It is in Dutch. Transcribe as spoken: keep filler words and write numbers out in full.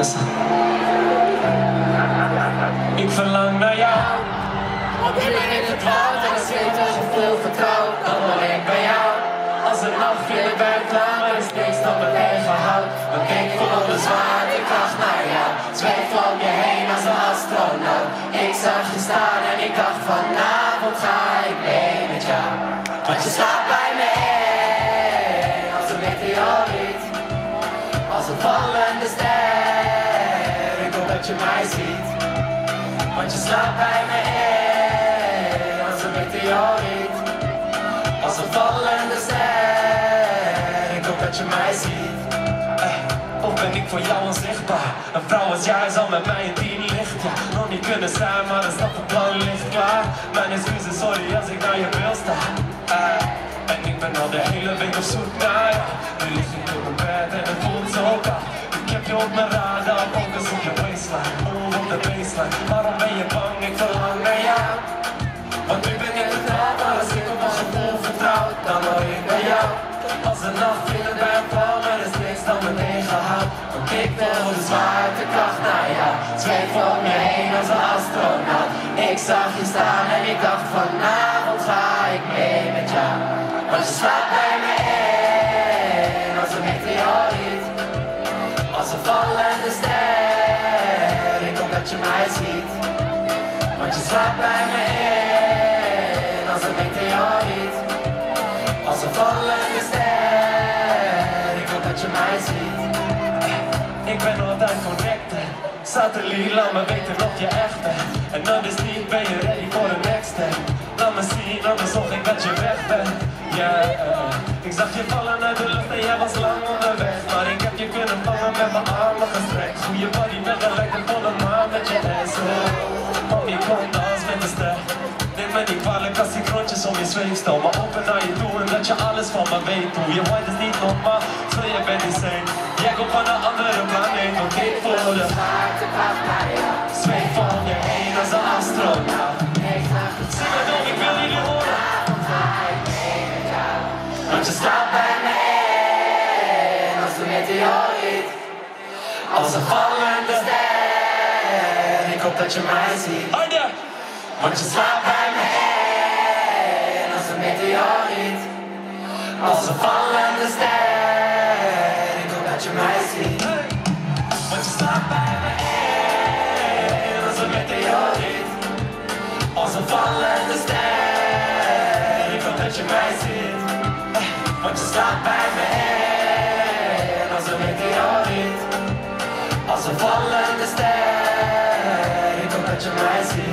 tussen. Ik verlang naar jou. Want ik ben in het woud en het zweet als je veel vertrouwt. Dan hoor ik bij jou. Als een nacht in de buik klaar is niks dan mijn eigen hout. Dan kijk vol de zwaartekracht naar jou. Zweef om je heen als een astronaut. Ik zag je staan en ik dacht vanavond ga ik mee met jou. Want je slaapt bij me in als een meteoriet. Als een vallende ster. Ik hoop dat je mij ziet. Want je slaapt bij me in als een meteoriet. Als een vallende ster. Ik hoop dat je mij ziet. Ey, of ben ik voor jou onzichtbaar? Een vrouw als jij zal met mij in tien licht. Ja, nog niet kunnen zijn, maar een stap op blauw licht klaar. Mijn excuses, sorry als ik naar je wil sta. Ey, en ik ben al de hele week op zoek naar jou. Nu lig ik op mijn bed en het voelt zo koud. Ik heb je op mijn radar, focus op je waistline. Move op de baseline. Waarom ben je bang? Ik verlang naar jou. Want nu ben ik vertrouwd, maar als ik op mijn gevoel vertrouw, dan hoor ik bij jou. Als de nacht in de buik kwam, er is niks dan mijn eigen hout. Dan kijk door de zwaartekracht naar jou. Zweef om je heen als een astronaut. Ik zag je staan en ik dacht vanavond ga ik mee met jou. Want je slaapt bij me in als een meteoriet. Als een vallende ster. Ik hoop dat je mij ziet. Want je slaapt bij me in als een meteoriet. Als een vallende ster. Ik hoop dat je mij ziet. Ik ben altijd connected. Satelliet, laat me weten of je echt bent. En anders niet, ben je ready voor de next step. Laat me zien, anders zorg ik dat je weg bent. Ja, yeah, uh, ik zag je vallen uit de lucht en jij was lang onderweg. Maar ik heb je kunnen vangen met mijn armen gestrekt. Goeie body met een lekker volle maan met je ass. Oh, mami, kom dans met de ster. Neem me niet kwalijk als ik rondjes om je zweef stel. Maar open naar je toe en dat je alles van me weet. Hoe je white is niet normaal, zo je bent insane. Jij komt van een andere planeet, want ik voel de zwaartekracht naar jou. Zweef om je heen als een astronaut. ZiggoDome, ik wil jullie horen. Want je slaapt bij me in als een meteoriet. Als een vallende ster. Ik hoop dat je mij ziet. Harder! Want je slaapt bij me in als een meteoriet. Als een vallende ster. Ik hoop dat je mij ziet. Want je slaapt bij me in als een meteoriet. Als een vallende ster. Ik hoop dat je mij ziet. Want je slaapt bij me in als een meteoriet. Als een vallende ster. Ik hoop dat je mij ziet.